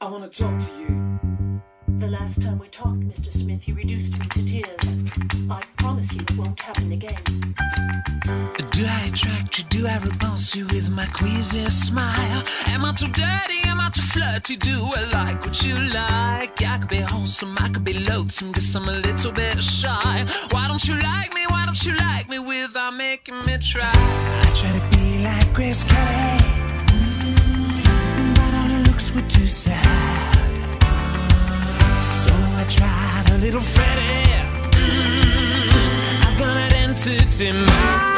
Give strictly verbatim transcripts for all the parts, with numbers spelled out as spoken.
I want to talk to you. The last time we talked, Mister Smith, you reduced me to tears. I promise you it won't happen again. Do I attract you? Do I repulse you with my queasy smile? Am I too dirty? Am I too flirty? Do I like what you like? I could be wholesome, I could be loathsome, guess I'm a little bit shy. Why don't you like me? Why don't you like me without making me try? I try to be like Grace Kelly, mm, but all her looks were too sad. So I tried a little Freddie. Mm, I've got an entity mind.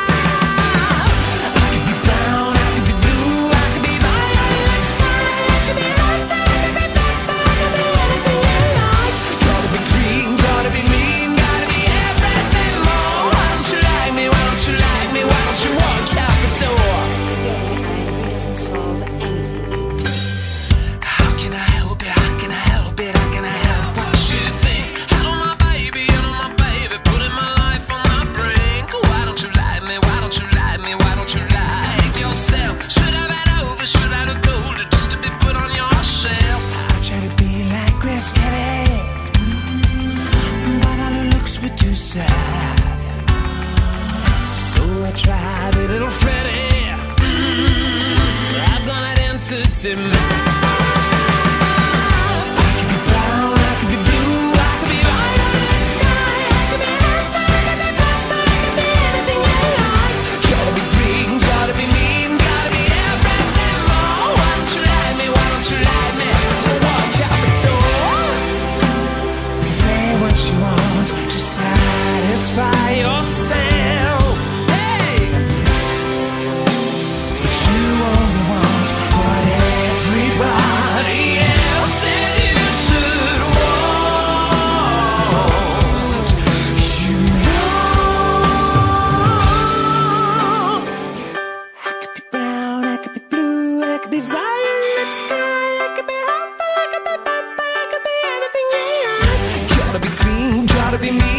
I tried a little Freddie. Mm, I've got an entity mind. I could be brown, I could be blue, I could be violet sky, I could be purple, I could be purple, I could be anything you like. Gotta be green, gotta be mean, gotta be everything more. Why don't you like me? Why don't you like me? So walk out the door. Say what you want to satisfy yourself. Gotta be me.